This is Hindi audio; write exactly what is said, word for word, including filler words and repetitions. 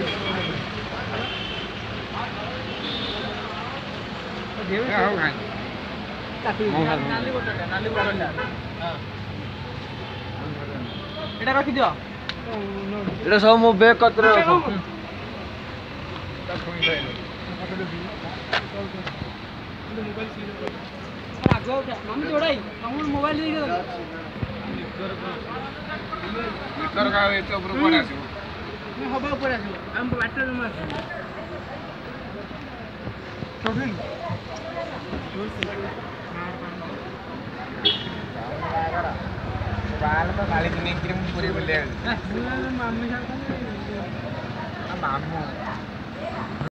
एटा रखि दियो एटा सब मो बैग कत्र मोबाइल मोबाइल मीटर का एतो ऊपर कोन आसी मैं हबा ऊपर आसी हम बैटरी में आसी चोटिल बाल तो गाली नहीं क्रीम पूरी बोले मामू मामू